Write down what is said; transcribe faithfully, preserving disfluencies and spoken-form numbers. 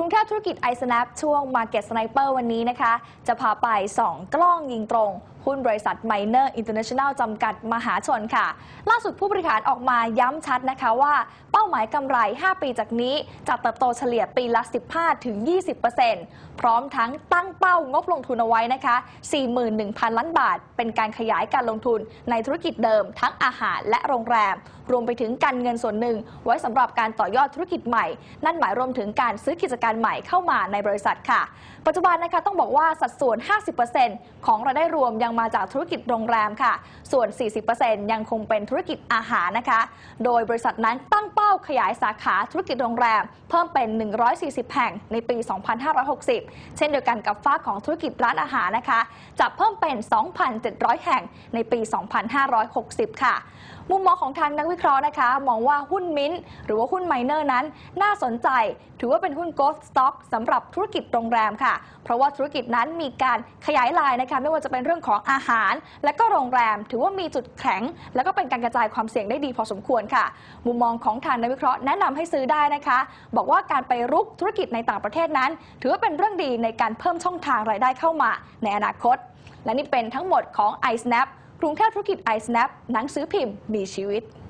รุงเทพธุรกิจ iSnap ช่วง Market Sniper วันนี้นะคะจะพาไปส่องกล้องยิงตรงหุ้นบริษัท Miner International จำกัดมหาชนค่ะล่าสุดผู้บริหารออกมาย้ำชัดนะคะว่าเป้าหมายกำไรห้าปีจากนี้จะเติบโตเฉลี่ยปีละ สิบห้าถึงยี่สิบเปอร์เซ็นต์ พร้อมทั้งตั้งเป้างบลงทุนเอาไว้นะคะ สี่หมื่นหนึ่งพัน ล้านบาทเป็นการขยายการลงทุนในธุรกิจเดิมทั้งอาหารและโรงแรมรวมไปถึงการเงินส่วนหนึ่งไว้สำหรับการต่อยอดธุรกิจใหม่นั่นหมายรวมถึงการซื้อกิจการใหม่เข้ามาในบริษัทค่ะปัจจุบันนะคะต้องบอกว่าสัดส่วน ห้าสิบเปอร์เซ็นต์ ของรายได้รวมยังมาจากธุรกิจโรงแรมค่ะส่วน สี่สิบเปอร์เซ็นต์ ยังคงเป็นธุรกิจอาหารนะคะโดยบริษัทนั้นตั้งเป้าขยายสาขาธุรกิจโรงแรมเพิ่มเป็นหนึ่งร้อยสี่สิบแห่งในปี สองพันห้าร้อยหกสิบ เช่นเดียวกันกับฝ้าของธุรกิจร้านอาหารนะคะจะเพิ่มเป็น สองพันเจ็ดร้อย แห่งในปี สองพันห้าร้อยหกสิบ ค่ะมุมมองของทางนักวิเคราะห์นะคะมองว่าหุ้นมิ้นท์หรือว่าหุ้นไมเนอร์นั้นน่าสนใจถือว่าเป็นหุ้น Growth Stock สำหรับธุรกิจโรงแรมค่ะเพราะว่าธุรกิจนั้นมีการขยายลายนะคะไม่ว่าจะเป็นเรื่องของอาหารและก็โรงแรมถือว่ามีจุดแข็งและก็เป็นการกระจายความเสี่ยงได้ดีพอสมควรค่ะมุมมองของทางนักวิเคราะห์แนะนำให้ซื้อได้นะคะบอกว่าการไปรุกธุรกิจในต่างประเทศนั้นถือว่าเป็นเรื่องดีในการเพิ่มช่องทางรายได้เข้ามาในอนาคตและนี่เป็นทั้งหมดของ iSnap กรุงเทพธุรกิจ iSnap หนังสือพิมพ์มีชีวิต